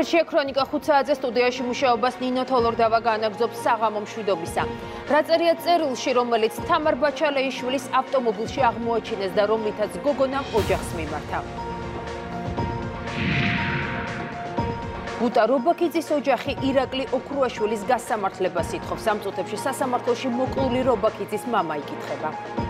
ეთერშია ქრონიკა 5 საათზე სტუდიაში მუშაობას ნინო თოლორდავა განაგრძობს საღამო მშვიდობისა. რა წერია წერილში, რომელიც თამარ ბაჩალეიშვილის ავტომობილში აღმოაჩინეს და რომლითაც გოგონამ ოჯახს მიმართა. გუტა რობაქიძის ოჯახი ირაკლი ოქრუაშვილის გასამართლებას ითხოვს. ამ წუთებში სასამართლოში მოკლული რობაქიძის მამა იკითხება.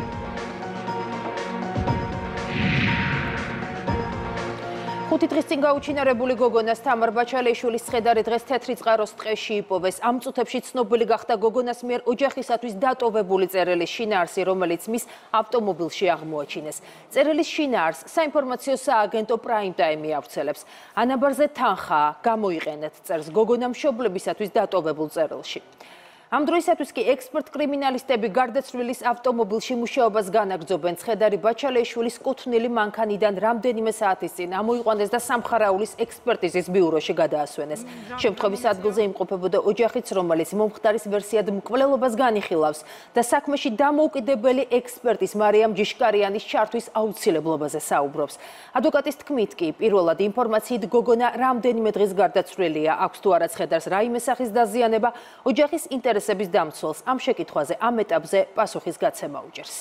ხუთი დღის წინ გაუჩინარებული გოგონას თამარ ბაჩალეიშვილის ცხედარი დღეს თეთრი წყაროს ტყეში იპოვეს. ამ წუთებში ცნობილი გახდა გოგონას მიერ ოჯახისათვის დატოვებული წერილის შინაარსი, რომელიც მის ავტომობილში აღმოაჩინეს. წერილის შინაარსს საინფორმაციო სააგენტო პრაიმ ტაიმი ავრცელებს. ანაბარზე თანხაა, გამოიყენეთ წერს გოგონა მშობლებისათვის დატოვებულ წერილში. ამ დროისათვის კი ექსპერტ-კრიმინალისტები გარდაცვლილის ავტომობილში მუშაობას განაგრძობენ. ცხედარი ბაჩალეიშვილის კუთვნილი მანქანიდან რამდენიმე საათის წინ ამოიყვანეს და სამხარაულის ექსპერტიზის ბიუროში გადაასვენეს. შემთხვევის ადგილზე იმყოფებოდა ოჯახიც, რომელიც მომხდარის ვერსიად მკვლელობას განიხილავს და საქმეში დამოუკიდებელი ექსპერტის მარიამ ჯიშკარიანის ჩართვის აუცილებლობაზე საუბრობს. ადვოკატის თქმით კი, პირველად ინფორმაციით გოგონა რამდენიმე დღის გარდაცვლილია. აქვს თუ არა ცხედარს რაიმე სახის დაზიანება, ოჯახის ინტერესების დამცველს ამ შეკითხვაზე ამ ეტაპზე პასუხის გაცემა უჭერს.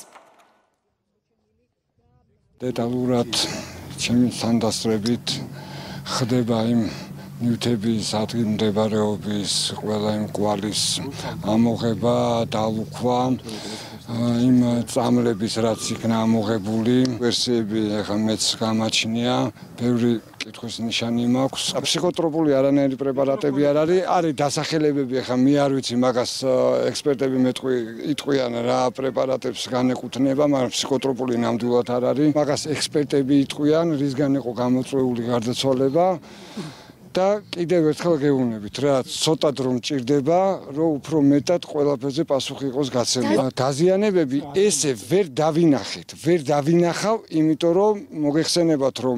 დეტალურად ჩემი თანდასწრებით ხდება იმ ნივთების ადგილმდებარეობის ყველა იმ კვალის ამოღება, დალუქვა, იმ წამლების რაც იქნა ამოღებული, ვერსიები ახლა მეც გამაჩნია, ბევრი კითხვის ნიშანი მაქვს. ფსიქოტროპული არანაირი პრეპარატები არ არის დასახელებები, ახლა მე არ ვიცი, მაგას ექსპერტები იტყვიან რა პრეპარატებს განეკუთვნება, მაგრამ ფსიქოტროპული ნამდვილად არ არის. მაგას ექსპერტები იტყვიან, რისგან იყო გამოწვეული გარდაცვალება. და კიდევ ერთხელ გეუბნებით, რა ცოტა დრო მჭირდება, რომ უფრო მეტად ყველაფერზე პასუხი იყოს გაცემული. დაზიანებები ესე ვერ დავინახავ, იმიტომ რომ მოგეხსენებათ, რომ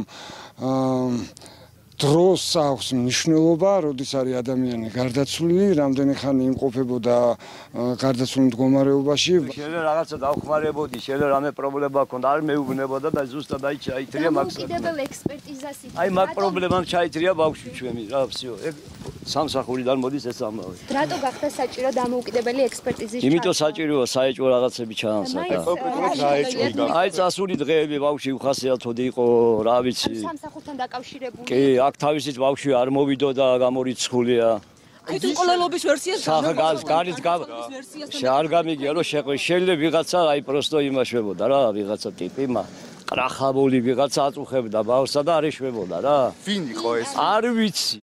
დროს აქვს მნიშვნელობა, როდის არის ადამიანი გარდაცვლილი, რამდენი ხანი იმყოფებოდა გარდაცვლილ მდგომარეობაში. შეიძლება რაღაცა დავხმარებოდი, შეიძლება რამე პრობლემა ჰქონდა, არ მეუბნებოდა და ზუსტად აი ჩაითრია მაგას. დამოუკიდებელ ექსპერტიზას ითხოვს. აი მაგ პრობლემამ ჩაითრია ბავშვი ჩვენი, რა всё. ეგ სამსახურიდან მოდის ეს ამბავი. რატო გახდა საჭირო დამოუკიდებელი ექსპერტიზის ჩართვა? იმიტომ საჭიროა საეჭვო რაღაცები ჩაანსაკა. აი წასული დღეები ბავშვი უხასიათოდ იყო, რა ვიცი. სამსახურთან დაკავშირებული. კი, აქ თავისით ბავშვი არ მოვიდო და გამორიცხულია. აი თუ ყოლელობის ვერსიას არ გამიგია რომ შეიძლება ვიღაცა აი პროსტო იმაშვებოდა რა, ვიღაცა ტიპი კრახაბული ვიღაცა აწუხებდა ბავშვსა და არ ეშვებოდა რა. ვინ იყო ეს? არ ვიცი.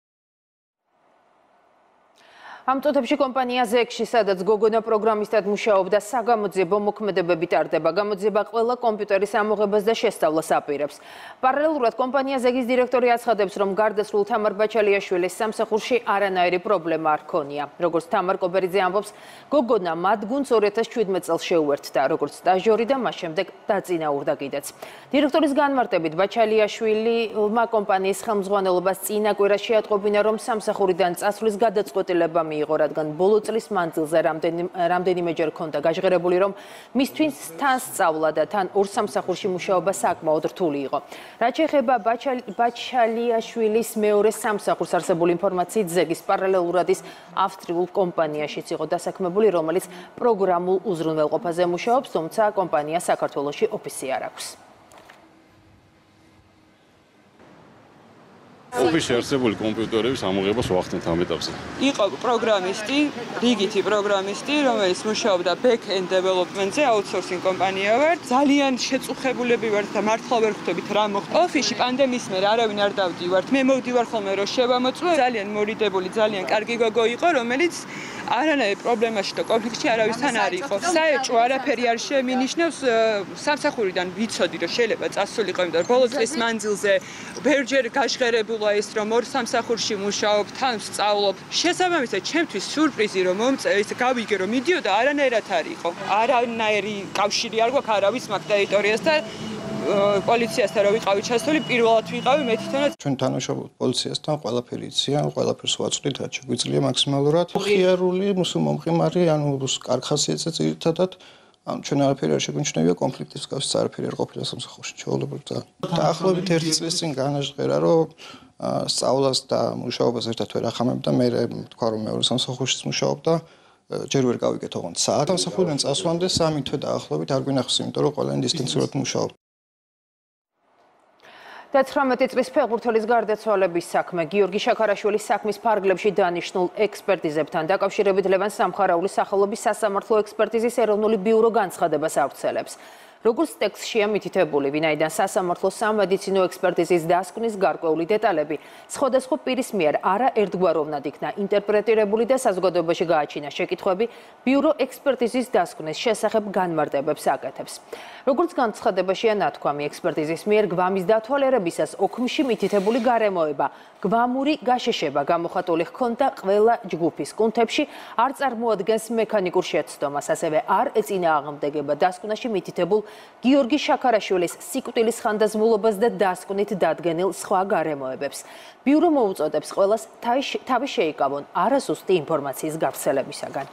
ამ წუთებში კომპანია ზეგში, სადაც გოგონა პროგრამისტად მუშაობდა, საგამოძიებო მოქმედებები ტარდება. გამოძიება ყველა კომპიუტერის ამოღებას და შესწავლას აპირებს. პარალელურად კომპანია ზეგის დირექტორი აცხადებს, რომ გარდაცვლილ თამარ ბაჩალიაშვილის სამსახურში არანაირი პრობლემა არ ქონია. როგორც თამარ კობერიძე ამბობს, გოგონა მათგუნს 2017 წელს შეუერთდა, როგორც სტაჟიორი და მას შემდეგ დაწინაურდა კიდეც. დირექტორის განმარტებით, ბაჩალიაშვილმა კომპანიის ხელმძღვანელობას წინა კვირა შეატყობინა, რომ სამსახურიდან წასვლის გადაწყვეტილება მიიღო, რადგან ბოლო წლის მანძილზე რამდენიმეჯერ ჰქონდა გაჟღერებული, რომ მისთვის თან სწავლა და თან ორ სამსახურში მუშაობა საკმაოდ რთული იყო. რაც შეეხება ბაჩალიაშვილის მეორე სამსახურს, არსებული ინფორმაციით ზეგის პარალელურად ის ავსტრიულ კომპანიაშიც იყო დასაქმებული, რომელიც პროგრამულ უზრუნველყოფაზე მუშაობს, თუმცა კომპანია საქართველოში ოფისი არ აქვს. ოფისში არსებული კომპიუტერების ამოღებას ვახდენთ ამ ეტაპზე. იყო პროგრამისტი, რიგითი პროგრამისტი, რომელიც მუშაობდა back-end development-ზე, outsourcing კომპანია ვარ. ძალიან შეწუხებულები ვართ და მართლა ვერ ხვდებით რა მოხდა. ოფისში პანდემიის მერე არავინ არ დავდივართ. მე მოვდივარ ხოლმე რომ შევამოწმო. ძალიან მორიდებული, ძალიან კარგი გოგო იყო, რომელიც არანაირ პრობლემაში და კონფლიქტში არავისთან არ იყო. საეჭვო არაფერი არ შემინიშნებს. სამსახურიდან ვიცოდი რომ შეიძლება წასულიყო, იმიტომ რომ ბოლო წლის მანძილზე ბევრჯერ გაჟღერებულა ის რომ ორ სამსახურში მუშაობ, თან ვსწავლობ. შესაბამისად, ჩემთვის სიურპრიზი რომ გავიგე რომ მიდიოდა არანაირად არ იყო. არანაირი კავშირი არ გვაქვს არავის მაგ ტერიტორიასთან. პოლიციასთან რო ვიყავი ჩასული, პირველად ვიყავი მე თვითონაც. ჩვენ თანამშრომლობთ პოლიციასთან, ყველაფერი იციან, ყველაფერს ვაწვდით, რაც შეგვიძლია მაქსიმალურად. ხიარული, მსუმომყიმარი, ანუ კარგ ხასიათზე ძირითადად ჩვენ არაფერი არ შეგვიჩნევია კონფლიქტის გასწ არაფერი არ ყოფილა სამსახურში, ჩვეულებრივ და დაახლოებით 1 წლის წინ განაჟღერა, რომ სწავლას და მუშაობას ერთად ვერ ახამებდა, მე თქვა რომ მეორე სამსახურშიც მუშაობდა, ჯერ ვერ გავიგეთ ოღონდ საათ სამსახურიდან წასვლამდე 3 თვე დაახლოებით არ გვინახავს, იმიტომ რომ ყველანი დისტანციურად მუშაობდა. და 19 წლის ფეხბურთელის გარდაცვალების საქმე გიორგი შაქარაშვილის საქმის ფარგლებში დანიშნულ ექსპერტიზებთან დაკავშირებით ლევან სამხარაულის სახელობის სასამართლო ექსპერტიზის ეროვნული ბიურო განცხადებას ავრცელებს. Როგორც ტექსტშია მითითებული, ვინაიდან სასამართლოს სამედიცინო ექსპერტიზის დასკვნის გარკვეული დეტალები სხვადასხვა პირის მიერ არა ერთგვაროვნად იქნა ინტერპრეტირებული და საზოგადოებაში გააჩინა შეკითხვები, ბიურო ექსპერტიზის დასკვნის შესახებ განმარტებებს აკეთებს. Როგორც განცხადებაშია ნათქვამი, ექსპერტიზის მიერ გვამის დათვალიერებისას ოქმში მითითებული გარემოება, გვამური გაშეშება გამოხატული ჰქონდა ყველა ჯგუფის კუნთებში, არ წარმოადგენს მექანიკურ შეცდომას, ასევე არ ეწინააღმდეგება დასკვნაში მითითებულ გიორგი შაქარაშვილის სიკვდილის ხანდაზმულობას და დასკვნით დადგენილ სხვა გარემოებებს. ბიურო მოუწოდებს ყველას თავი შეიკავონ არასუსტი ინფორმაციის გავრცელებისაგან.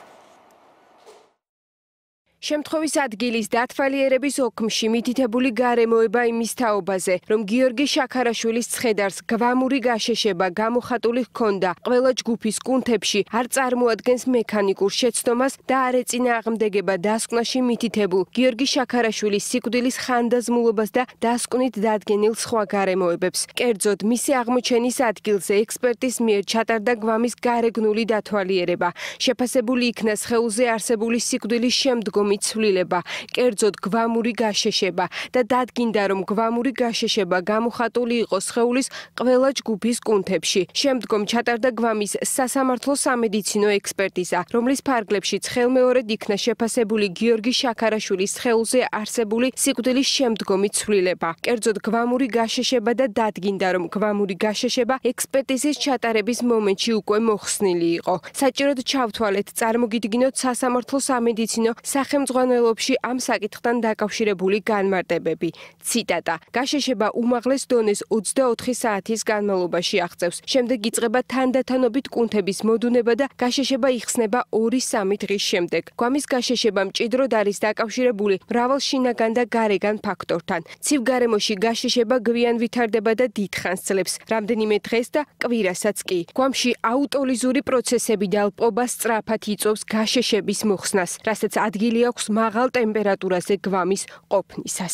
შემთხვევის ადგილის დათვალიერების ოქმში მითითებული გარემოება იმის თაობაზე, რომ გიორგი შაქარაშვილის ცხედარს გვამური გაშეშება გამოხატული ჰქონდა ყველა ჯგუფის კუნთებში, არ წარმოადგენს მექანიკურ შეცდომას და არ ეწინააღმდეგება დასკვნაში მითითებულ გიორგი შაქარაშვილის სიკვდილის ხანდაზმულობას და დასკვნით დადგენილ სხვა გარემოებებს. კერძოდ, მისი აღმოჩენის ადგილზე ექსპერტის მიერ ჩატარდა გვამის გარეგნული დათვალიერება. შეფასებული იქნა სხეულზე არსებული სიკვდილის შემდგომ მიცვლილება, კერძოდ გვამური გაშეშება და დადგინდა, რომ გვამური გაშეშება გამოხატული იყო სხეულის ყველა ჯგუფის კუნთებში. შემდგომ ჩატარდა გვამის სასამართლო სამედიცინო ექსპერტიზა, რომლის ფარგლებშიც ხელმეორედ იქნა შეფასებული გიორგი შაქარაშვილის სხეულზე არსებული სიკვდილის შემდგომი ცვლილება. კერძოდ, გვამური გაშეშება და დადგინდა, რომ გვამური გაშეშება ექსპერტიზის ჩატარების მომენტში უკვე მოხსნილი იყო. საჭიროდ ჩავთვალეთ, წარმოგიდგინოთ სასამართლო სამედიცინო სახელმძღვანელობაში ამ საკითხთან დაკავშირებული განმარტებები. ციტატა: გაშეშება უმაღლეს დონეს 24 საათის განმავლობაში აღწევს. შემდეგ იწყება თანდათანობით კუნთების მოდუნება და გაშეშება იხსნება 2-3 დღის შემდეგ. გვამის გაშეშება მჭიდროდ არის დაკავშირებული მრავალ შინაგან და გარეგან ფაქტორთან. ცივ გარემოში გაშეშება გვიან ვითარდება და დიდხანს ძლებს, რამდენიმე დღეს და კვირასაც კი. გვამში აუტოლიზური პროცესები და ალპობა სწრაფად იწვევს გაშეშების მოხსნას, რასაც ადგილი აქვს მაღალ ტემპერატურაზე გვამის ყოფნისას.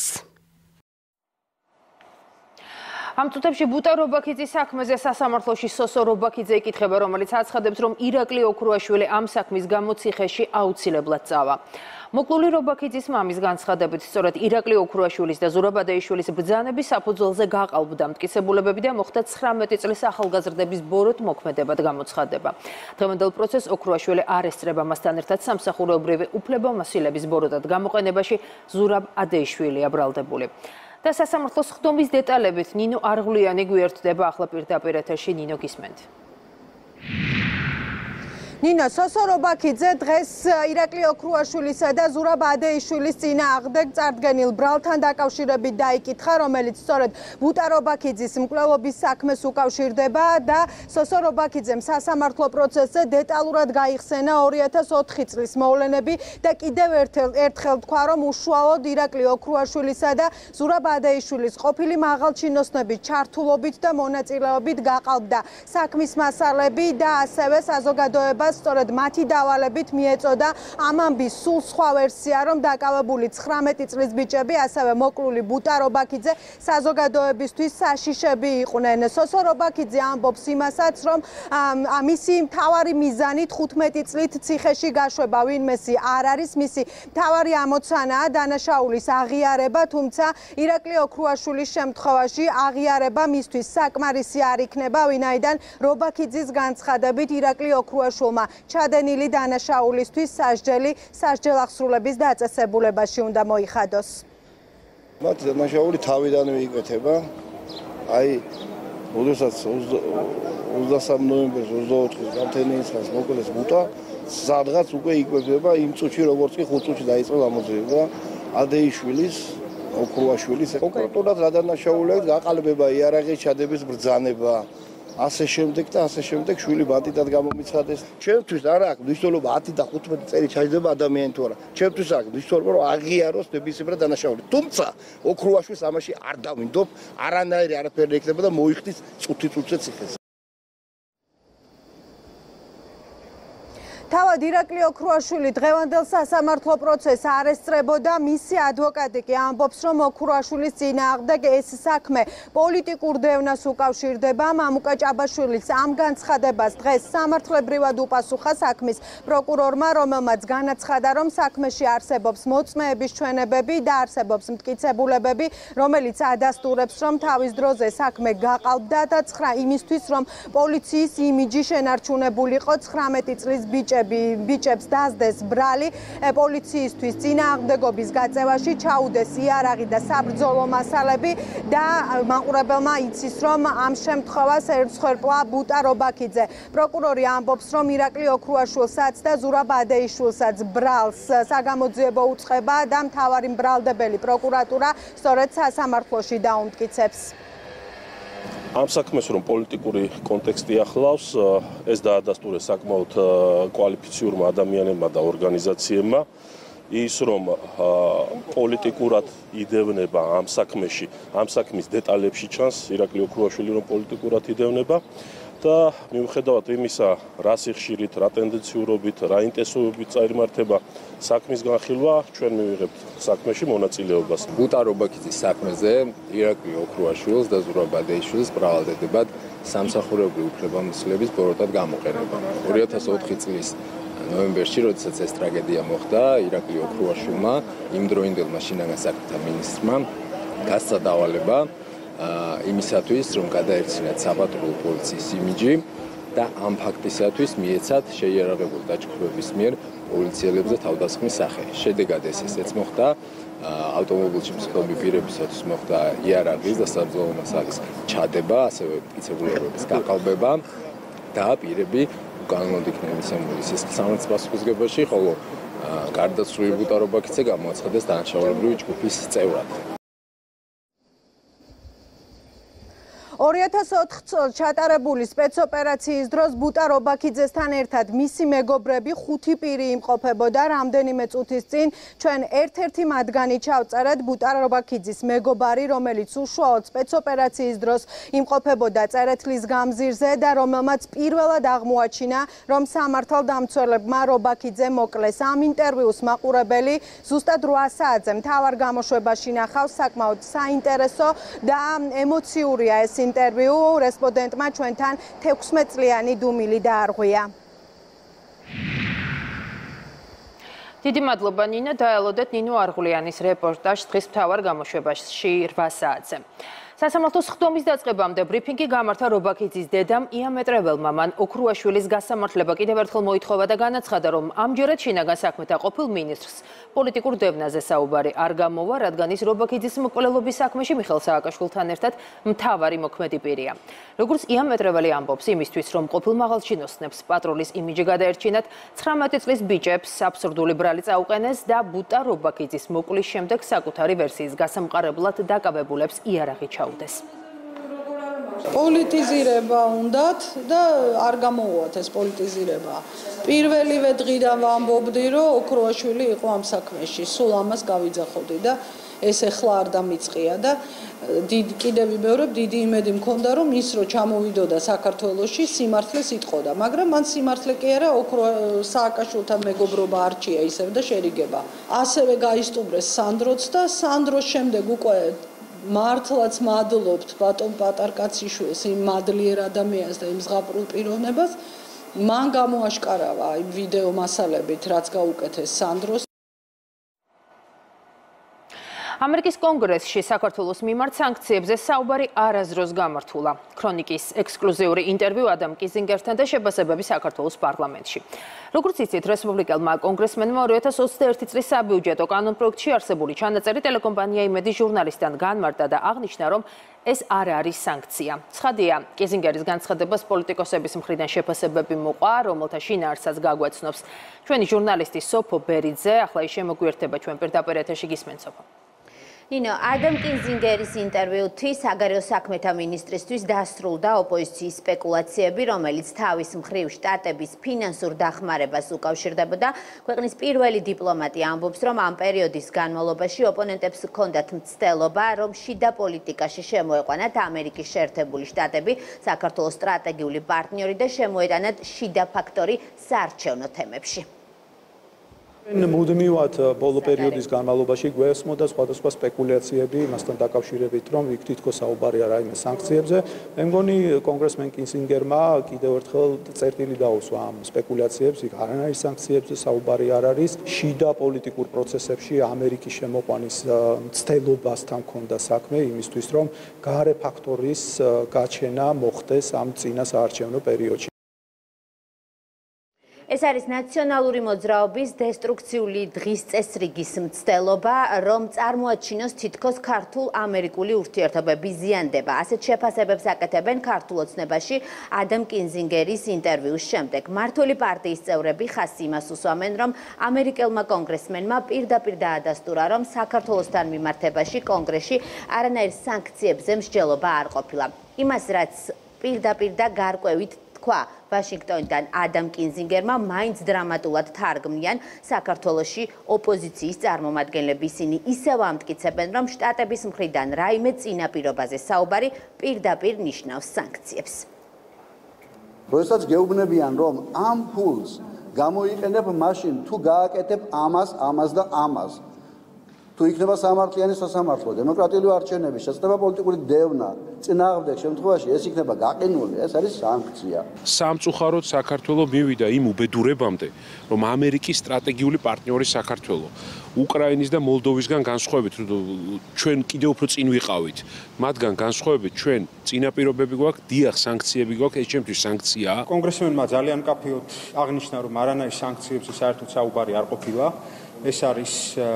ამ წუთებში ბუტა რობაქიძის საქმეზე სასამართლოში სოსო რობაქიძე იკითხება, რომელიც აცხადებს, რომ ირაკლი ოქრუაშვილი ამ საქმის გამო ციხეში აუცილებლად წავა. მოკლული რობაქიძის მამის განცხადებით, სწორედ ირაკლი ოქრუაშვილის და ზურაბ ადეიშვილის ბრძანების საფუძველზე გაყალბდა მტკიცებულებები და მოხდა 19 წლის ახალგაზრდების ბოროტ მოქმედებად გამოცხადება. დღევანდელ პროცესს ოქრუაშვილი არ ესწრება, მასთან ერთად სამსახურეობრივი უფლებამოსილების ბოროტად გამოყენებაში ზურაბ ადეიშვილია ბრალდებული. და სასამართლოს ხდომის დეტალებით ნინო არღლიანი გვერდდება ახლა პირდაპირ ეთერში. ნინო, გისმენთ. ნინო, სოსო რობაქიძე დღეს ირაკლი ოქრუაშვილისა და ზურაბ ადეიშვილის წინააღმდეგ წარდგენილ ბრალთან დაკავშირებით დაიკითხა, რომელიც სწორედ ბუტა რობაქიძის მკვლელობის საქმეს უკავშირდება და სოსო რობაქიძემ სასამართლო პროცესზე დეტალურად გაიხსენა 2004 წლის მოვლენები და კიდევ ერთხელ თქვა, რომ უშუალოდ ირაკლი ოქრუაშვილისა და ზურაბ ადეიშვილის ყოფილი მაღალჩინოსნების ჩართულობით და მონაწილეობით გაყალბდა საქმის მასალები და ასევე საზოგადოება სწორედ მათი დავალებით მიეწოდა ამ ამბის სულ სხვა ვერსია, რომ დაკავებული 19 წლის ბიჭები, ასევე მოკლული ბუტა რობაქიძე საზოგადოებისთვის საშიშები იყვნენ. სოსო რობაქიძე ამბობს იმასაც, რომ მისი მთავარი მიზანი 15 წლით ციხეში გაშვება ვინმესი არ არის, მისი მთავარი ამოცანაა დანაშაულის აღიარება, თუმცა ირაკლი ოქრუაშვილის შემთხვევაში აღიარება მისთვის საკმარისი არ იქნება, ვინაიდან რობაქიძის განცხადებით ირაკლი ოქრუაშვილმა ჩადენილი დანაშაულისთვის სასჯელ აღსრულების დაწესებულებაში უნდა მოიხადოს. მათ დანაშაული თავიდანვე იკვეთება. აი, როდესაც 23 ნოემბერს 24-ის გამთენიისას მოკლეს ბუტა, სადღაც უკვე იკვეთება იმ წუთში, როგორც კი 5 წუთში დაიწყო გამოძიება ადეიშვილის, ოქრუაშვილის. კონკრეტულად რა დანაშაული აქვს? გაყალბება, იარაღის ჩადების ბრძანება. ასე შემდეგ შვილი ბატიტად გამომიცხადეს. Ჩემთვის არა აქვს მნიშვნელობა 10 და 15 წელი ჩაიდება ადამიანი თუ არა. Ჩემთვის აქვს მნიშვნელობა რომ აღიაროს ნებისმიერ დანაშაული. თუმცა ოქრუაშვილს ამაში არ დავინდობ, არანაირი არაფერი ექნება და მოიხდის წუთი-წუთზე ციხეს. თავად ირაკლი ოქრუაშვილი დღევანდელ სასამართლო პროცესს არ ესწრებოდა, მისი ადვოკატი კი ამბობს, რომ ოქრუაშვილის წინააღმდეგ ეს საქმე პოლიტიკურ დევნას უკავშირდება. მამუკა ჭაბაშვილიც ამ განცხადებას დღეს სამართლებრივად უპასუხა საქმის პროკურორმა, რომელმაც განაცხადა, რომ საქმეში არსებობს მოწმეების ჩვენებები და არსებობს მტკიცებულებები, რომელიც ადასტურებს, რომ თავის დროზე საქმე გაყალბდა და იმისთვის, რომ პოლიციის იმიჯი შენარჩუნებულიყო 19 წლის ბიჭებს დასდეს ბრალი პოლიციისთვის წინააღმდეგობის გაწევაში ჩაუდეს იარაღი და საბრძოლო მასალები და მაყურებელმა იცის, რომ ამ შემთხვევას ერცხერპლა ბუტა რობაქიძე. პროკურორი ამბობს, რომ ირაკლი ოქრუაშვილსაც და ზურაბ ადეიშვილსაც ბრალს საგამოძიებო უწყება და მთავარი მბრალდებელი პროკურატურა სწორედ სასამართლოში დაუმტკიცებს. ამ საქმეს რომ პოლიტიკური კონტექსტი ახლავს, ეს დაადასტურეს საკმაოდ კვალიფიციურმა ადამიანებმა და ორგანიზაციებმა. ის რომ პოლიტიკურად იდევნება ამ საქმეში, ამ საქმის დეტალებში ჩანს ირაკლი ოქრუაშვილი რომ პოლიტიკურად იდევნება და მიუხედავად იმისა, რა სიხშირით, რა ტენდენციურობით, რა ინტენსივობით წარიმართება საქმის განხილვა, ჩვენ მივიღებთ საქმეში მონაწილეობას. ბუტა რობაქიძის საქმეზე ირაკლი ოქრუაშვილს და ზურაბ ადეიშვილს ბრალდებად სამსახურებრივი უფლებამოსილების ბოროტად გამოყენება. 2004 წლის ნოემბერში, როდესაც ეს ტრაგედია მოხდა, ირაკლი ოქრუაშვილმა იმდროინდელმა შინაგან საქმეთა მინისტრმა გასცა დავალება იმისათვის, რომ გადაერჩინათ საპატრულო პოლიციის იმიჯი და ამ ფაქტისათვის მიეცათ შეიარაღებულ დაჯგუფების მიერ პოლიციელებზე თავდასხმის სახე. შედეგად ესეც მოხდა, ავტომობილში მსხვილობი პირებისათვის მოხდა იარაღის და საბრძოლო მასალის ჩადება, ასევე მტკიცებულებების გაყალბება და პირები უკანონოდ იქნა მისამული სისხლისამართლის პასუხისმგებაში, ხოლო გარდაცვლილი ბუტა რობაქიძე გამოაცხადეს დანაშაულებრივი ჯგუფის წევრად. 2004 წელს ჩატარებული სპეცოპერაციის დროს ბუტა რობაქიძესთან ერთად მისი მეგობრები 5 პირი იმყოფებოდა. რამდენიმე წუთის წინ ჩვენ ერთ-ერთი მათგანი ჩავწერეთ ბუტა რობაქიძის მეგობარი, რომელიც უშუალოდ სპეცოპერაციის დროს იმყოფებოდა წერეთლის გამზირზე და რომელმაც პირველად აღმოაჩინა, რომ სამართალდამცველებმა რობაქიძე მოკლეს. ამ ინტერვიუს მაყურებელი ზუსტად 8 საათზე მთავარ გამოშვებაში ნახავს. საკმაოდ საინტერესო და ემოციურია ეს ინტერვიუ. რესპონდენტმა ჩვენთან 16 წლიანი დუმილი დაარღვია. დიდი მადლობა ნინო, დაელოდეთ ნინო არღულიანის რეპორტაჟს დღის მთავარ გამოშვებაში 8 საათზე. სასამართლოს ხდომის დაწყებამდე ბრიფინგი გამართა რობაქიძის დედამ იამეტრეველმა. მან ოქრუაშვილის გასამართლება კიდევ ერთხელ მოითხოვა და განაცხადა, რომ ამჯერად შინაგან საქმეთა ყოფილ მინისტრს პოლიტიკურ დევნაზე საუბარი არ გამოვა, რადგან ის რობაქიძის მკვლელობის საქმეში მიხეილ სააკაშვილთან ერთად მთავარი მოქმედი პირია. როგორც იამეტრეველი ამბობს, იმისთვის რომ ყოფილ მაღალჩინოსნებს პატრულის იმიჯი გადაერჩინათ, 19 წლის ბიჭებს აბსურდული ბრალი წაუყენეს და ბუტა რობაქიძის მოკლის შემდეგ საკუთარი ვერსიის გასამყარებლად დაკავებულებს იარაღი ჩაუდეს. პოლიტიზირება უნდათ და არ გამოუვათ ეს პოლიტიზირება. პირველივე დღიდან ვამბობდი, რომ ოქრუაშვილი იყო ამ საქმეში. სულ ამას გავიძახოდი და ეს ეხლა არ დამიწყია და კიდევ ვიმეორებ, დიდი იმედი მქონდა, რომ ის რო ჩამოვიდოდა საქართველოში, სიმართლეს იტყოდა, მაგრამ მან სიმართლე კი არა, სააკაშვილთან მეგობრობა არჩია ისევ და შერიგება. ასევე გაისტუმრეს სანდროც და სანდროს შემდეგ უკვე მართლაც მადლობთ ბატონ პატარკაციშვილს, იმ მადლიერ ადამიანს და იმ ზღაპრულ პიროვნებას. მან გამოაშკარავა იმ ვიდეო მასალებით, რაც გაუკეთეს სანდროს. ამერიკის კონგრესში საქართველოს მიმართ სანქციებზე საუბარი არასდროს გამართულა. ქრონიკის ექსკლუზიური ინტერვიუ ადამ კიზინგერთან და შეფასებები საქართველოს პარლამენტში. როგორც იცით, რესპუბლიკელმა კონგრესმენმა 2021 წლის საბიუჯეტო კანონპროექტში არსებული ჩანაწერი ტელეკომპანია იმედის ჟურნალისტთან განმარტა და აღნიშნა, რომ ეს არ არის სანქცია. ცხადია, კიზინგერის განცხადებას პოლიტიკოსების მხრიდან შეფასებები მოყვა, რომელთა შინაარსსაც გაგვეცნობს ჩვენი ჟურნალისტი სოფო ბერიძე. ახლა ის შემოგვიერთება ჩვენ პირდაპირ ეთერში. გისმენთ, სოფო. ნინო, ადამ კინზინგერის ინტერვიუთი საგარეო საქმეთა მინისტრისთვის დასრულდა ოპოზიციის სპეკულაციები, რომელიც თავის მხრივ შტატების ფინანსურ დახმარებას უკავშირდებოდა. ქვეყნის პირველი დიპლომატი ამბობს, რომ ამ პერიოდის განმავლობაში ოპონენტებს ჰქონდათ მცდელობა, რომ შიდა პოლიტიკაში შემოეყვანათ ამერიკის შეერთებული შტატები, საქართველოს სტრატეგიული პარტნიორი და შემოეტანათ შიდა ფაქტორი საარჩევნო თემებში. მუდმივად ბოლო პერიოდის განმავლობაში გვესმოდა სხვადასხვა სპეკულაციები მასთან დაკავშირებით, რომ იქ თითქოს საუბარია რაიმე სანქციებზე. მე მგონი კონგრესმენ კინზინგერმა კიდევ ერთხელ წერტილი დაუსვა ამ სპეკულაციებს, იქ არანაირ სანქციებზე საუბარი არ არის. შიდა პოლიტიკურ პროცესებში ამერიკის შემოყვანის მცდელობასთან ჰქონდა საქმე იმისთვის, რომ გარე ფაქტორის გაჩენა მოხდეს ამ წინა საარჩევნო პერიოდში. ეს არის ნაციონალური მოძრაობის დესტრუქციული დღის წესრიგის მცდელობა, რომ წარმოაჩინოს თითქოს ქართულ-ამერიკული ურთიერთობების ზიანდება. ასეთ შეფასებებს აკეთებენ ქართულ ოცნებაში ადამ კინზინგერის ინტერვიუს შემდეგ. მმართველი პარტიის წევრები ხაზს იმას უსვამენ, რომ ამერიკელმა კონგრესმენმა პირდაპირ დაადასტურა, რომ საქართველოსთან მიმართებაში კონგრესში არანაირ სანქციებზე მსჯელობა არ ყოფილა. იმას, რაც პირდაპირ და გარკვევით თქვა ვაშინგტონიდან ადამ კინზინგერმა, მაინც დრამატულად თარგმნიან საქართველოში ოპოზიციის წარმომადგენლები. ისინი ისევ ამტკიცებენ, რომ შტატების მხრიდან რაიმე წინაპირობაზე საუბარი პირდაპირ ნიშნავს სანქციებს. როდესაც გეუბნებიან, რომ ამ ფულს გამოიყენებ მაშინ, თუ გააკეთებ ამას, ამას და ამას. თუ იქნება სამართლიანი სასამართლო, დემოკრატიული არჩევნები, შეცდომა პოლიტიკური დევნა, წინააღმდეგ შემთხვევაში ეს იქნება გაყინული, ეს არის სანქცია. სამწუხაროდ საქართველოს მივიდა იმ უბედურებამდე, რომ ამერიკის სტრატეგიული პარტნიორი საქართველოს, უკრაინის და მოლდოვისგან განსხვავებით, ჩვენ კიდევ უფრო წინ ვიყავით. მათგან განსხვავებით ჩვენ წინაპირობები გვაქვს, დიახ, სანქციები გვაქვს, ეს ჩემთვის სანქციაა. კონგრესმენმა ძალიან მკაფიოდ აღნიშნა, რომ არანაირ სანქციებზე საერთოდ საუბარი არ ყოფილა. ეს არის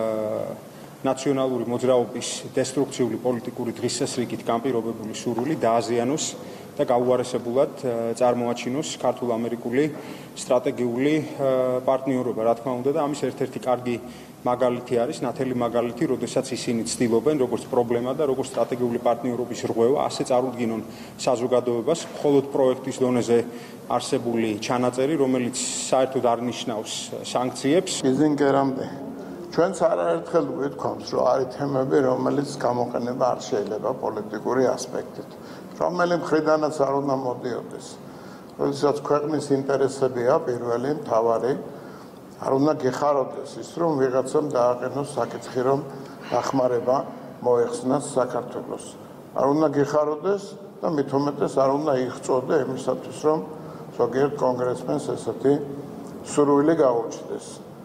ნაციონალური მოძრაობის დესტრუქციული პოლიტიკური დღის წესრიგით განპირობებული სურვილი დააზიანოს და გაუარესებულად წარმოაჩინოს ქართულ-ამერიკული სტრატეგიული პარტნიორობა, რა თქმა უნდა, და ამის ერთ-ერთი კარგი მაგალითი არის, ნათელი მაგალითი, როდესაც ისინი ცდილობენ, როგორც პრობლემა და როგორც სტრატეგიული პარტნიორობის რღვევა, ასე წარუდგინონ საზოგადოებას, მხოლოდ პროექტის დონეზე არსებული ჩანაწერი, რომელიც საერთოდ არ ნიშნავს სანქციებს. კინზინგერამდე ჩვენც არაერთხელ გვითქვამს, რომ არის თემები, რომელიც გამოყენება არ შეიძლება პოლიტიკური ასპექტით, რომელი მხრიდანაც არ უნდა მოდიოდეს. როდესაც ქვეყნის ინტერესებია პირველი, მთავარი, არ უნდა გეხაროდეს ის, რომ ვიღაცამ დააყენოს საკითხი, რომ დახმარება მოეხსნას საქართველოს. არ უნდა გეხაროდეს და მით უმეტეს არ უნდა იღწოდა იმისათვის, რომ ზოგიერთ კონგრესმენს ესეთი სურვილი გაუჩნდეს.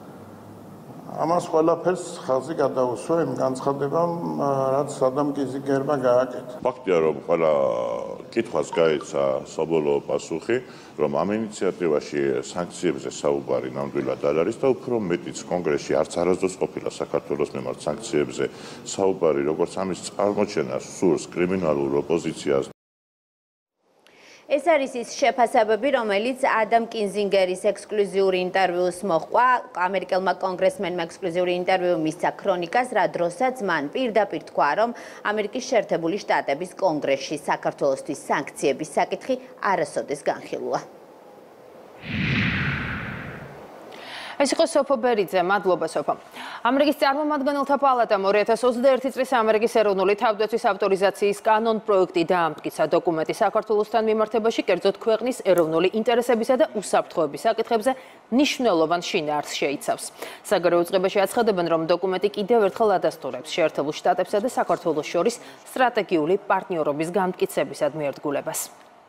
ამას ყველაფერს ხაზი გადაუსვა იმ განცხადებამ, რაც ადამ კინზინგერმა გააკეთა. ფაქტია, რომ ყველა კითხვას გაეცა საბოლოო პასუხი, რომ ამ ინიციატივაში სანქციებზე საუბარი ნამდვილად არ არის და უფრო მეტიც კონგრესში არც არასდროს ყოფილა საქართველოს მიმართ სანქციებზე საუბარი, როგორც ამის წარმოჩენა სურს კრიმინალურ ოპოზიციას. ეს არის ის შეფასებები, რომელიც ადამ კინზინგერის ექსკლუზიური ინტერვიუს მოჰყვა. ამერიკელმა კონგრესმენმა ექსკლუზიური ინტერვიუ მისცა ქრონიკას, რა დროსაც მან პირდაპირ თქვა, რომ ამერიკის შეერთებული შტატების კონგრესში საქართველოსთვის სანქციების საკითხი არასოდეს განხილულა. ეს იყო სოფო ბერიძე, მადლობა სოფო. ამერიკის წარმომადგენელთა პალატამ 2021 წლის ამერიკის ეროვნული თავდაცვის ავტორიზაციის კანონ პროექტი დაამტკიცა. დოკუმენტი საქართველოსთან მიმართებაში, კერძოდ ქვეყნის ეროვნული ინტერესებისა და უსაფრთხოების საკითხებზე მნიშვნელოვან შინაარსს შეიცავს. საგარეო უწყებაში აცხადებენ, რომ დოკუმენტი კიდევ ერთხელ ადასტურებს შეერთებულ შტატებსა და საქართველოს შორის სტრატეგიული პარტნიორობის გამტკიცებისად მიერთგულებას.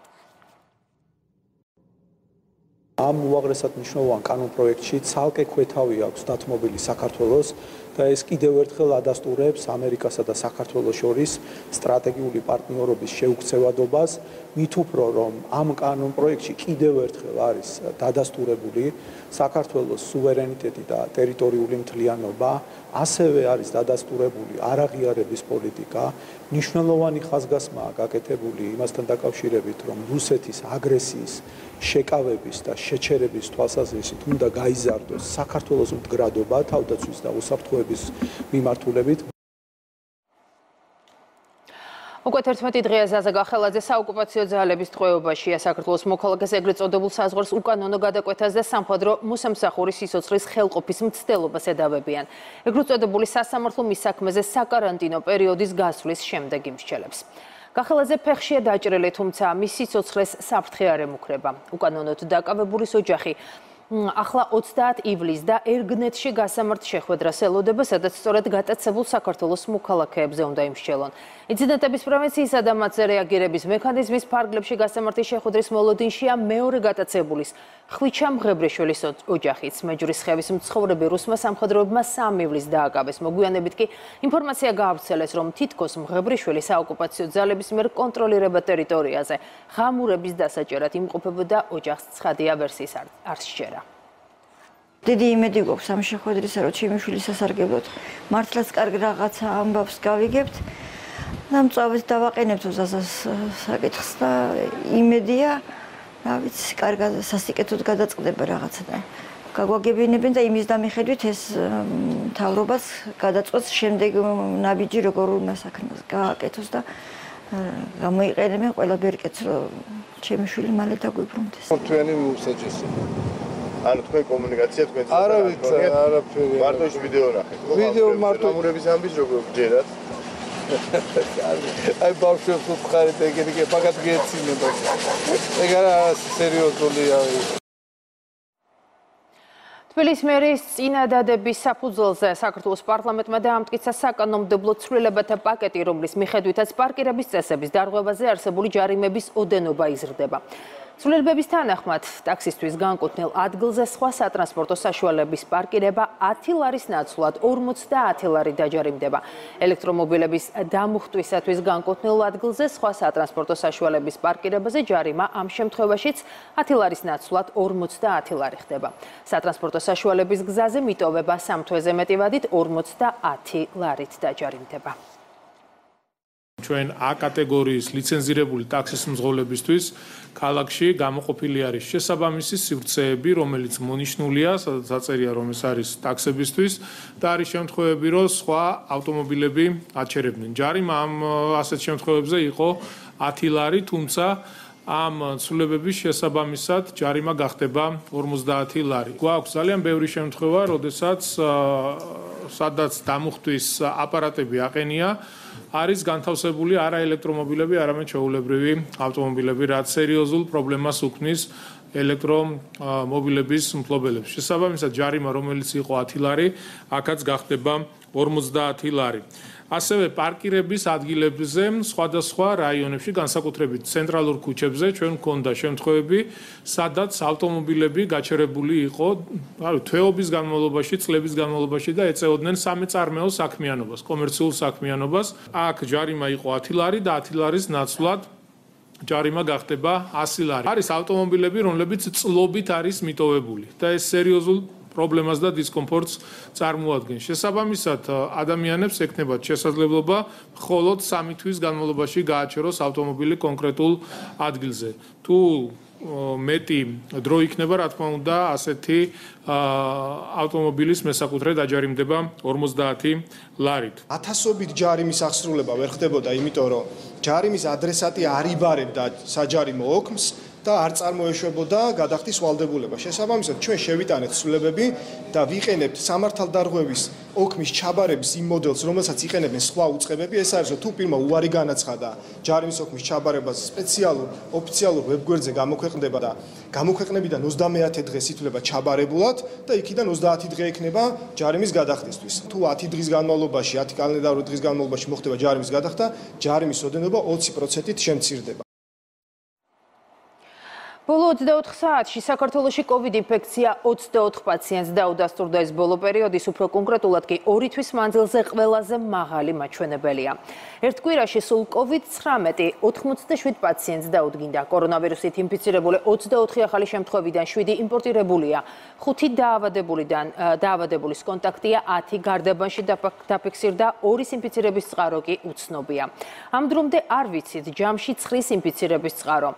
ამ უაღრესად მნიშვნელოვან კანონ პროექტში ცალკე ქვეთავი აქვს დათმობილი საქართველოს და ეს კიდევ ერთხელ ადასტურებს ამერიკასა და საქართველოს შორის სტრატეგიული პარტნიორობის შეუქცევადობას, მით უფრო რომ ამ კანონ პროექტში კიდევ ერთხელ არის დადასტურებული საქართველოს სუვერენიტეტი და ტერიტორიული მთლიანობა, ასევე არის დადასტურებული არაღიარების პოლიტიკა, მნიშვნელოვანი ხაზგასმაა გაკეთებული იმასთან დაკავშირებით, რომ რუსეთის აგრესიის შეკავების და შეჩერების თვალსაზრისით უნდა გაიზარდოს საქართველოს მდგრადობა თავდაცვის და უსაფრთხოების მიმართულებით. უკვე 11 დღეა ზაზა გახელაძე საოკუპაციო ძალების ტყვეობაშია. საქართველოს მოქალაქეს ეგრეთ წოდებულ საზღვარს უკანონო გადაკვეთას და სამხედრო მოსამსახურის სიცოცხლის ხელყოფის მცდელობას ედავებიან. ეგრეთ წოდებული სასამართლო მის საქმეზე საკარანტინო პერიოდის გასვლის შემდეგ იმსჯელებს. გახელაძე ფეხშია დაჭრილი, თუმცა მის სიცოცხლეს საფრთხე არ ემუქრება. უკანონოდ დაკავებულის ოჯახი ახლა 30 ივლისს და ერგნეთში გასამართ შეხვედრას ელოდება, სადაც სწორედ გატაცებულ საქართველოს მოქალაქეებზე უნდა იმსჯელონ. ინციდენტების პრევენციისა და მათზე რეაგირების მექანიზმის ფარგლებში გასამართის შეხვედრის მოლოდინშია მეორე გატაცებულის ხვიჩა მღებრიშვილის ოჯახიც. მეჯურის ხევის მცხოვრები რუსმა სამხედროებმა 3 ივლისს დააკავეს. მოგვიანებით კი ინფორმაცია გაავრცელეს, რომ თითქოს მღებრიშვილი საოკუპაციო ძალების მიერ კონტროლირება ტერიტორიაზე ღამურების დასაჭერად იმყოფებოდა, ოჯახს ცხადია ვერსიის არ სჯერა. დიდი იმედი გვაქვს ამ შეხვედრისა, რომ ჩემი სასარგებლოდ მართლაც კარგ რაღაცა ამბავს გავიგებთ და მწვავედ დავაყენებთ ზაზას საკითხს და იმედია, რა ვიცი, კარგად სასიკეთოდ გადაწყდება რაღაცა და გაგვაგებინებენ და იმის დამიხედვით ეს მთავრობას გადაწყვეტს შემდეგ ნაბიჯი როგორ უნდა საქმეს გააკეთოს და გამოიყენებენ ყველა ბერკეტს, რომ ჩემი შვილი მალე დაგვიბრუნდეს. თქვენი უსაჯესო. ანუ თქვენ კომუნიკაცია თქვენ არა ვიცი, არაფერი. მარტო ის ვიდეო ნახეთ. ვიდეო მარტო გამურების ამბის როგორ გჯერათ? აი ბავშვებს უთხარით ეგეთი მაგათ გეცინება. ეგ არა სერიოზულია. თბილისის მერის წინადადების საფუძველზე საქართველოს პარლამენტმა დაამტკიცა საკანონმდებლო ცვლილებათა პაკეტი, რომლის მიხედვითაც პარკირების წესების დარღვევაზე არსებული ჯარიმების ოდენობა იზრდება. ცვლილებების თანახმად, ტაქსისტვის განკუთვნილ ადგილზე სხვა სატრანსპორტო საშუალების პარკირება 10 ლარის ნაცვლად 50 ლარი დაჯარიმდება. ელექტრომობილების დამუხტვისათვის განკუთვნილ ადგილზე სხვა სატრანსპორტო საშუალების პარკირებაზე ჯარიმა ამ შემთხვევაშიც 10 ლარის ნაცვლად 50 ლარი ხდება. სატრანსპორტო საშუალების გზაზე მიტოვება 3 თვეზე მეტი ვადით 50 ლარით დაჯარიმდება. ჩვენ A კატეგორიის ლიცენზირებული ტაქსის მძღოლებისთვის ქალაქში გამოყოფილი არის შესაბამისი სივრცეები, რომელიც მონიშნულია, სადაც აწერია, რომ ეს არის ტაქსებისთვის და არის შემთხვევები, რომ სხვა ავტომობილები აჩერებდნენ. ჯარიმა ამ ასეთ შემთხვევებზე იყო 10 ლარი, თუმცა ამ ცვლილებების შესაბამისად ჯარიმა გახდება 50 ლარი. გვაქვს ძალიან ბევრი შემთხვევა, როდესაც სადაც დამუხტვის აპარატები აყენია, არის განთავსებული არა ელექტრომობილები, არამედ ჩვეულებრივი ავტომობილები, რაც სერიოზულ პრობლემას უქმნის ელექტრომობილების მფლობელებს. შესაბამისად, ჯარიმა, რომელიც იყო 10 ლარი, აქაც გახდება 50 ლარი. ასევე პარკირების ადგილებზე სხვადასხვა რაიონებში, განსაკუთრებით ცენტრალურ ქუჩებზე, ჩვენ გვქონდა შემთხვევები, სადაც ავტომობილები გაჩერებული იყო, თვეობის განმავლობაში, წლების განმავლობაში და ეწეოდნენ სამეწარმეო საქმიანობას, კომერციულ საქმიანობას. აქ ჯარიმა იყო 10 ლარი და 10 ლარის ნაცვლად ჯარიმა გახდება 100 ლარი. არის ავტომობილები, რომლებიც წლობით არის მიტოვებული და ეს სერიოზულ პრობლემას და დისკომფორტს წარმოადგენს. შესაბამისად, ადამიანებს ექნებათ შესაძლებლობა მხოლოდ 3 თვის განმავლობაში გააჩეროს ავტომობილი კონკრეტულ ადგილზე. თუ მეტი დრო იქნება, რა თქმა უნდა, ასეთი ავტომობილის მესაკუთრე დაჯარიმდება 50 ლარით. ათასობით ჯარიმის აღსრულება ვერ ხდებოდა, იმიტომ რომ ჯარიმის ადრესატი არ იბარებდა საჯარიმო ოქმს და არ წარმოეშვებოდა გადახდის ვალდებულება. შესაბამისად, ჩვენ შევიტანეთ ცვლილებები და ვიყენებთ სამართალდარღვევის ოქმის ჩაბარების იმ მოდელს, რომელსაც იყენებენ სხვა უწყებები. ეს არის, რომ თუ პირმა უარი განაცხადა ჯარიმის ოქმის ჩაბარებას სპეციალურ ოფიციალურ ვებგვერდზე გამოქვეყნდება და გამოქვეყნებიდან 30 დღეს ითვლება ჩაბარებულად და იქიდან 30 დღე ექნება ჯარიმის გადახდისთვის. თუ 10 დღის განმავლობაში, 10 კალენდარული დღის განმავლობაში მოხდება ჯარიმის გადახდა, ჯარიმის ოდენობა 20%-ით შემცირდება. ბოლო 24 საათში საქართველოში COVID ინფექცია 24 პაციენტს დაუდასტურდა. ეს ბოლო პერიოდის უფრო კონკრეტულად კი 2 თვის მანძილზე ყველაზე მაღალი მაჩვენებელია. ერთ კვირაში სულ COVID-19 87 პაციენტს დაუდგინდა. კორონავირუსით ინფიცირებული 24 ახალი შემთხვევიდან 7 იმპორტირებულია. 5 დაავადებულის კონტაქტია, 10 გარდაბანში დაფიქსირდა, 2 ინფიცირების წყარო კი უცნობია. ამ დრომდე არ ვიცით ჯამში 9 ინფიცირების წყარო.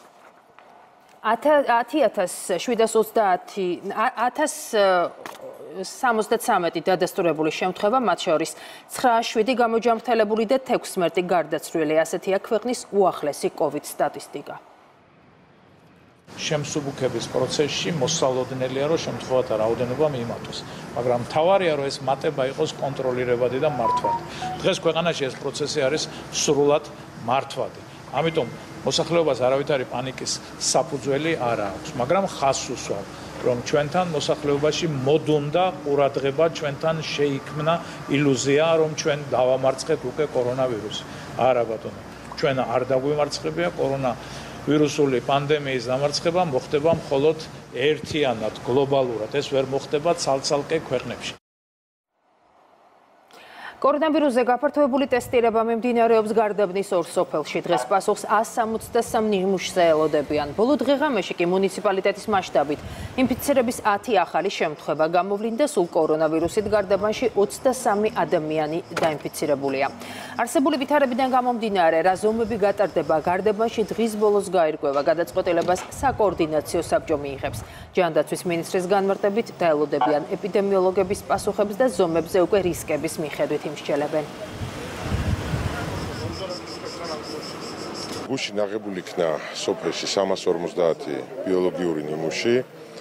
10,730 73 დადასტურებული შემთხვევა, მათ შორის 9-7 გამოჯამრთელებული და 16 გარდაცვლილი. ასეთია ქვეყნის უახლესი COVID სტატისტიკა. შემსუბუქების პროცესში მოსალოდნელია, რომ შემთხვევათა რაოდენობა მიმატოს. მაგრამ მთავარია, რომ ეს მატება იყოს კონტროლირებადი და მართვადი. დღეს ქვეყანაში ეს პროცესი არის სრულად მართვადი. ამიტომ მოსახლეობას არავითარი პანიკის საფუძველი არ აქვს, მაგრამ ხაზს უსვამ, რომ ჩვენთან მოსახლეობაში მოდუნდა ყურადღება, ჩვენთან შეიქმნა ილუზია, რომ ჩვენ დავამარცხეთ უკვე კორონავირუსი. არა ბატონო, ჩვენ არ დაგვიმარცხებია კორონავირუსული პანდემიის დამარცხება მოხდება მხოლოდ ერთიანად, გლობალურად. ეს ვერ მოხდება ცალ-ცალკე ქვეყნებში. კორონავირუსზე გაფართოებული ტესტირება მიმდინარეობს გარდაბნის ორ სოფელში. დღეს პასუხს 163 ნიმუშზე ელოდებიან. ბოლო დღე-ღამეში კი მუნიციპალიტეტის მასშტაბით ინფიცირების 10 ახალი შემთხვევა გამოვლინდა, სულ კორონავირუსით გარდაბანში 23 ადამიანი დაინფიცირებულია. არსებული ვითარებიდან გამომდინარე, რა ზომები გატარდება გარდაბანში დღის ბოლოს გაირკვევა, გადაწყვეტილებას საკოორდინაციო საბჭო მიიღებს. ჯანდაცვის მინისტრის განმარტებით დაელოდებიან ეპიდემიოლოგების პასუხებს და ზომებზე უკვე რისკების მიხედვით იმსჯელებენ. გუში ნაღებული იქნა სოფელში 350 ბიოლოგიური ნიმუში.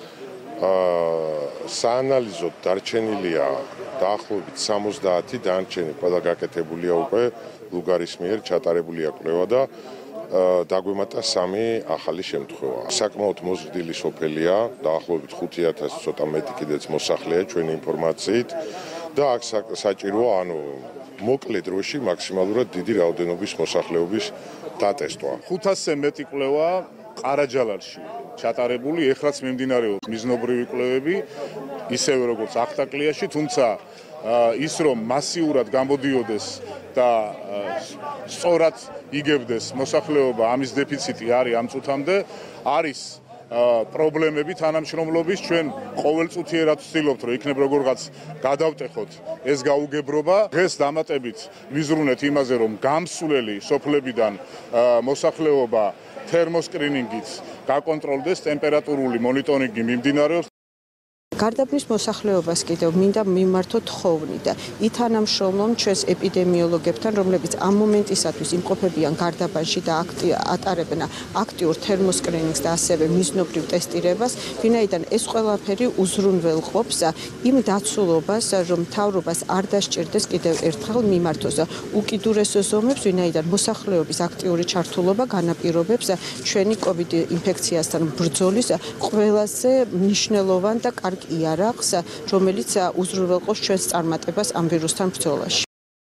საანალიზოდ დარჩენილია დაახლოებით 70, დარჩენი ყველა გაკეთებულია უკვე ლუგარის მიერ ჩატარებულია კვლევა და დაგვემატა 3 ახალი შემთხვევა. საკმაოდ მოზრდილი სოფელია, დაახლოებით 5000 ცოტა მეტი კიდეც მოსახლეა ჩვენი ინფორმაციით და აქ საჭიროა მოკლე დროში მაქსიმალურად დიდი რაოდენობის მოსახლეობის დატესტვა. 500-ზე მეტი კვლევა ყარაჯალალში ჩატარებული, ეხლაც მიმდინარეობს მიზნობრივი კვლევები, ისევე როგორც ახტაკლიაში, თუმცა ის რომ მასიურად გამოდიოდეს და სწორად იგებდეს მოსახლეობა, ამის დეფიციტი არის ამ წუთამდე, არის პრობლემები თანამშრომლობის. ჩვენ ყოველწუთიერად ვცდილობთ, რომ იქნებ როგორღაც გადავტეხოთ ეს გაუგებრობა. დღეს დამატებით ვიზრუნეთ იმაზე, რომ გამსვლელი სოფლებიდან მოსახლეობა თერმოსკრინინგით გაკონტროლდეს, ტემპერატურული მონიტორინგი მიმდინარეობს. გარდაბნის მოსახლეობას კიდევ მინდა მიმართოთ ხოვნი და ითანამშრომლობ ჩვენს ეპიდემიოლოგებთან, რომლებიც ამ მომენტისათვის იმყოფებიან გარდაბანში და ატარებენ აქტიურ თერმოსკრინინგს და ასევე მიზნობრივ ტესტირებას, ვინაიდან ეს ყველაფერი უზრუნველყოფს იმ დაცულობას, რომ მთავრობას არ დასჭირდეს კიდევ ერთხელ მიმართოს უკიდურეს ზომებს, ვინაიდან მოსახლეობის აქტიური ჩართულობა განაპირობებს ჩვენი COVID ინფექციასთან ბრძოლის ყველაზე მნიშვნელოვან და კარგ იარაღს, რომელიც უზრუნველყოფს ჩვენს წარმატებას ამ ვირუსთან ბრძოლაში.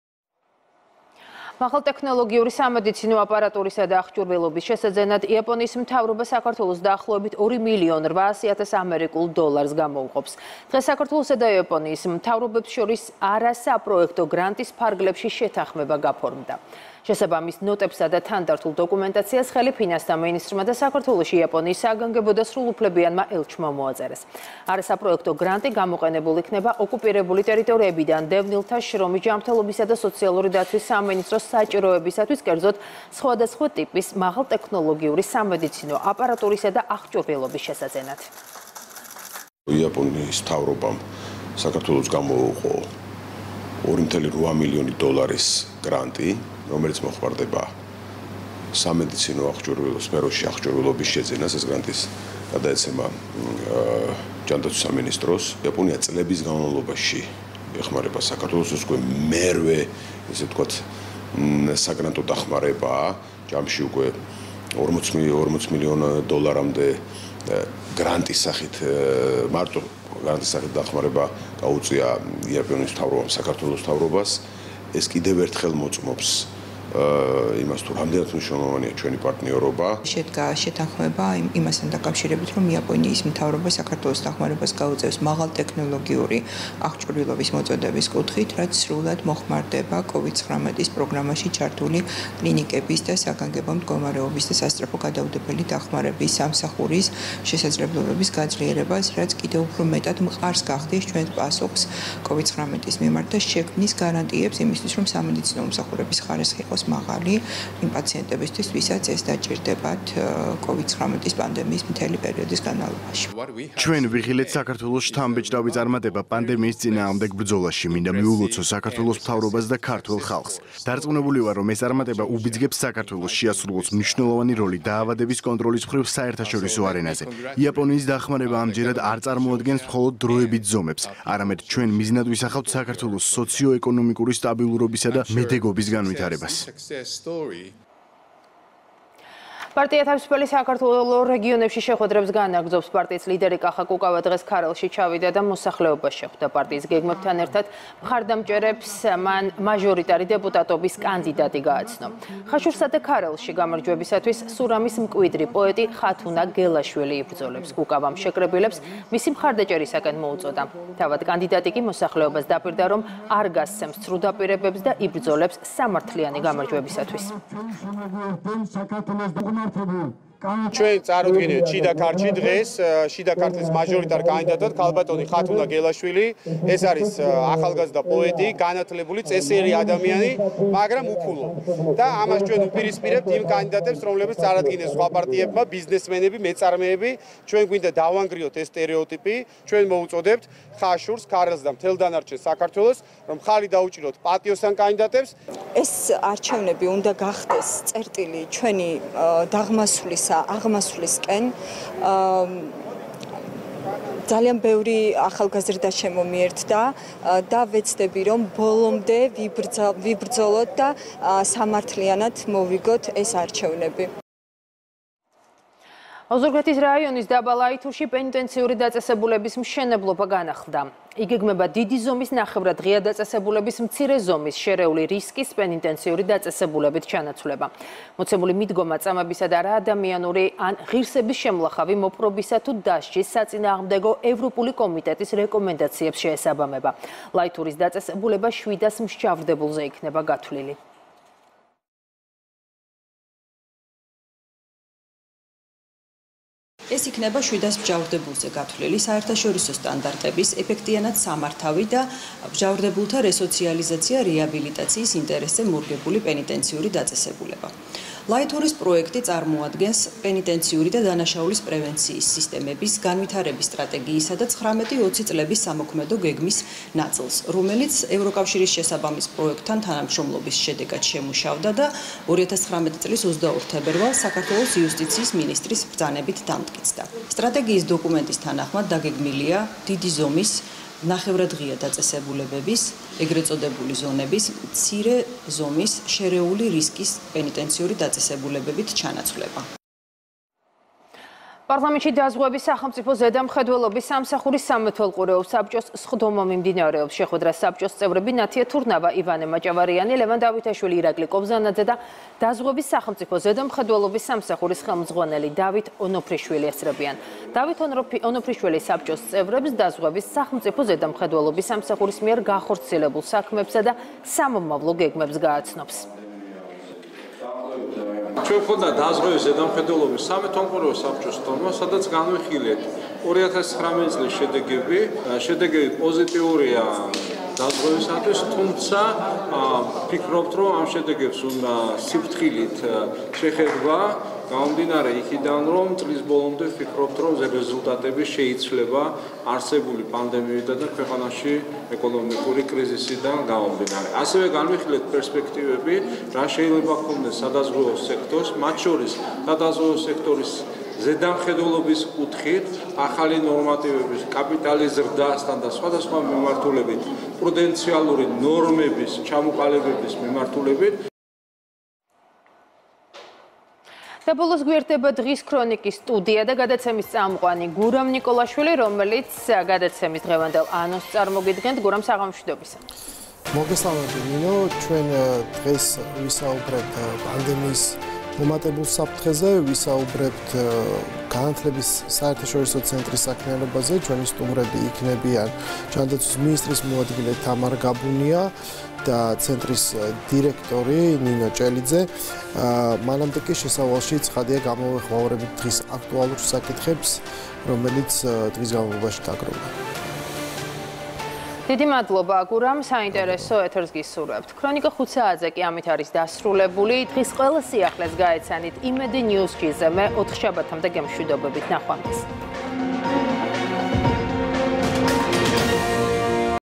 მაღალტექნოლოგიური სამედიცინო აპარატურისა და აღჭურვილობის შესაძენად იაპონიის მთავრობა საქართველოს დაახლოებით 2.800.000 ამერიკულ დოლარს გამოუყოფს. დღეს საქართველოსა და იაპონიის მთავრობებს შორის არასაპროექტო გრანტის ფარგლებში შეთანხმება გაფორმდა. შესაბამის ნოტებსა და თანდართულ დოკუმენტაციას ხელი ფინანსთა მინისტრმა და საქართველოში იაპონიის საგანგებო და სრულუფლებიანმა ელჩმა მოაწერეს. არასაპროექტო გრანტი გამოყენებულ იქნება ოკუპირებული ტერიტორიებიდან დევნილთა შრომის ჯანმრთელობისა და სოციალური დაცვის სამინისტროს საჭიროებისათვის, კერძოდ სხვადასხვა ტიპის მაღალტექნოლოგიური სამედიცინო აპარატურისა და აღჭურვილობის შესაძენად. იაპონიის მთავრობამ საქართველოს გამოუყო 2.8 მილიონი დოლარის გრანტი, რომელიც მოხმარდება სამედიცინო აღჭურვილობის სფეროში აღჭურვილობის შეძენას. ეს გრანტის გადაეცემა ჯანდაცვის სამინისტროს. იაპონია წლების განმავლობაში ეხმარება საქართველოს უკვე მერვე, ესე ვთქვათ, საგრანტო დახმარებაა. ჯამში უკვე 40 მილიონ დოლარამდე გრანტის სახით მარტო გრანტის სახით დახმარება გაუწია იაპონიის მთავრობამ საქართველოს მთავრობას. ეს კიდევ ერთხელ მოწმობს იმას, თუ რამდენად მნიშვნელოვანია ჩვენი პარტნიორობა. შედგა შეთანხმება იმასთან დაკავშირებით, რომ იაპონიის მთავრობა საქართველოს დახმარებას გაუწევს მაღალტექნოლოგიური აღჭურვილობის მოწოდების კუთხით, რაც სრულად მოხმარდება COVID-19 პროგრამაში ჩართული კლინიკების და საგანგებო მდგომარეობის და სასწრაფო გადაუდებელი დახმარების სამსახურის შესაძლებლობების გაძლიერებას, რაც კიდევ უფრო მეტად მყარს გახდის ჩვენს პასუხს COVID-19 მიმართ და შექმნის გარანტიებს იმისთვის, რომ სამედიცინო მომსახურების ხარისხი იყოს იყოს მაღალი იმ პაციენტებისთვის, ვისაც ეს დაჭირდებათ COVID-19 პანდემიის მთელი პერიოდის განმავლობაში. ჩვენ ვიღილეთ საქართველოს შთამბეჭდავი წარმატება პანდემიის წინააღმდეგ ბრძოლაში, მინდა მიულოცო საქართველოს მთავრობას და ქართულ ხალხს. დარწმუნებული ვარ, რომ ეს წარმატება უბიძგებს საქართველოს შეასრულოს მნიშვნელოვანი როლი დაავადების კონტროლის მხრივ საერთაშორისო არენაზე. იაპონიის დახმარება ამჯერად არ წარმოადგენს მხოლოდ დროებით ზომებს, არამედ ჩვენ მიზნად ვისახავთ საქართველოს სოციო-ეკონომიკური სტაბილურობისა და მედეგობის განვითარებას. პარტია თავისუფალი საქართველოს რეგიონებში შეხვედრებს განაგრძობს. პარტიის ლიდერი კახა კუკავა დღეს ქარელში ჩავიდა და მოსახლეობას შეხვდა. პარტიის გეგმებთან ერთად მხარდამჭერებს მან მაჟორიტარი დეპუტატობის კანდიდატი გააცნო. ხაშურსა და ქარელში გამარჯვებისათვის სურამის მკვიდრი პოეტი ხათუნა გელაშვილი იბრძოლებს. კუკავამ შეკრებილებს მისი მხარდაჭერისაკენ მოუწოდა. თავად კანდიდატი კი მოსახლეობას დაპირდა, რომ არ გასცემს ცრუ დაპირებებს და იბრძოლებს სამართლიანი გამარჯვებისათვის. ჩვენ წარუდგინეთ შიდა ქართლში დღეს შიდა ქართლის მაჟორიტარ კანდიდატად ქალბატონი ხათუნა გელაშვილი. ეს არის ახალგაზრდა პოეტი, განათლებული, წესიერი ადამიანი, მაგრამ უფულო. და ამას ჩვენ უპირისპირებთ იმ კანდიდატებს, რომლებიც წარადგინეს სხვა პარტიებმა, ბიზნესმენები, მეწარმეები. ჩვენ გვინდა დავანგრიოთ ეს სტერეოტიპი, ჩვენ მოუწოდებთ ხაშურს, ქარელს და მთელ დანარჩენ საქართველოს, რომ ხალი დაუჭიროთ პატიოსან კანდიდატებს. ეს არჩევნები უნდა გახდეს წერტილი ჩვენი დაღმასვლის აღმასვლისკენ ძალიან ბევრი ახალგაზრდა შემომიერთა და ვეცდები რომ ბოლომდე ვიბრძოლოთ და სამართლიანად მოვიგოთ ეს არჩევნები. ოზურგეთის რაიონის დაბა ლაითურში პენიტენციური დაწესებულების მშენებლობა განახლდა. იგეგმება დიდი ზომის ნახევრად ღია დაწესებულების მცირე ზომის შერეული რისკის პენიტენციური დაწესებულებით ჩანაცვლება. მოცემული მიდგომა წამებისა და რა ადამიანური ან ღირსების შემლახავი მოპყრობისა თუ დასჯის საწინააღმდეგო ევროპული კომიტეტის რეკომენდაციებს შეესაბამება. ლაითურის დაწესებულება 700 მსჯავრდებულზე იქნება გათვლილი. ეს იქნება 700 მსჯავრდებულზე გათვლილი საერთაშორისო სტანდარტების ეფექტიანად სამართავი და მსჯავრდებულთა რესოციალიზაცია რეაბილიტაციის ინტერესზე მორგებული პენიტენციური დაწესებულება. ლაითურის პროექტი წარმოადგენს პენიტენციური და დანაშაულის პრევენციის სისტემების განვითარების სტრატეგიისა და 19-20 წლების სამოქმედო გეგმის ნაწილს, რომელიც ევროკავშირის შესაბამის პროექტთან თანამშრომლობის შედეგად შემუშავდა და 2019 წლის 22 თებერვალს საქართველოს იუსტიციის მინისტრის ბრძანებით დამტკიცდა. სტრატეგიის დოკუმენტის თანახმად დაგეგმილია დიდი ზომის ნახევრადღია დაწესებულებების, ეგრეთ წოდებული ზონების, მცირე ზომის შერეული რისკის პენიტენციური დაწესებულებებით ჩანაცვლება. პარლამენტში დაზღვევის სახელმწიფო ზედამხედველობის სამსახურის სამეთვალყურეო საბჭოს სხდომა მიმდინარეობს. შეხვედრას საბჭოს წევრები ნათია თურნავა, ივანე მაჭავარიანი, ლევან დავითაშვილი, ირაკლი კობზანაძე და დაზღვევის სახელმწიფო ზედამხედველობის სამსახურის ხელმძღვანელი დავით ონოფრიშვილი ესწრებიან. დავით ონოფრიშვილის საბჭოს წევრებს დაზღვევის სახელმწიფო ზედამხედველობის სამსახურის მიერ გახორციელებულ საქმებსა და სამომავლო გეგმებს გააცნობს. ჩვენ ხონდა დაზღვევის ზედამხედველობის სამეთვალყურეო საბჭოს სხდომა, სადაც განვიხილეთ 2019 წლის შედეგები. შედეგები პოზიტიურია დაზღვევისათვის, თუმცა ფიქრობთ, რომ ამ შედეგებს უნდა სიფრთხილით შეხედვა. გამომდინარე იქიდან, რომ წლის ბოლომდე ვფიქრობთ, რომ რეზულტატები შეიცვლება არსებული პანდემიიდან და ქვეყანაში ეკონომიკური კრიზისიდან გამომდინარე. ასევე განვიხილეთ პერსპექტივები, რა შეიძლება ჰქონდეს სადაზღვევო სექტორს, მათ შორის სადაზღვევო სექტორის ზედამხედველობის კუთხით, ახალი ნორმატივების კაპიტალის ზრდასთან და სხვადასხვა მიმართულებით, პრუდენციალური ნორმების ჩამოყალიბების მიმართულებით. და ბოლოს გვერდება დღის ქრონიკის სტუდია და გადაცემის წამყვანი გურამ ნიკოლაშვილი, რომელიც გადაცემის დღევანდელ ანონსს წარმოგიდგენთ. გურამ, საღამოშვიდობისა. მოგესალმებით, ნინო, ჩვენ დღეს ვისაუბრებთ პანდემიის მომატებულ საფრთხეზე, ვისაუბრებთ განათლების საერთაშორისო ცენტრის საქმიანობაზე. ჩვენი სტუმრები იქნებიან ჯანდაცვის მინისტრის მოადგილე თამარ გაბუნია და ცენტრის დირექტორი ნინო ჭელიძე. მანამდე კი შესავალში ცხადია გამოვეხმაურებით დღის აქტუალურ საკითხებს, რომელიც დღის განმავლობაში დაგროვდა. დიდი მადლობა აგურამ, საინტერესო ეთერს გისურვებთ. ქრონიკა 5 საათზე კი ამით არის დასრულებული. დღის ყველა სიახლეს გაეცანით იმედი ნიუზ-ში. მე 4 შაბათამდე გემშვიდობებით ნახვამდის.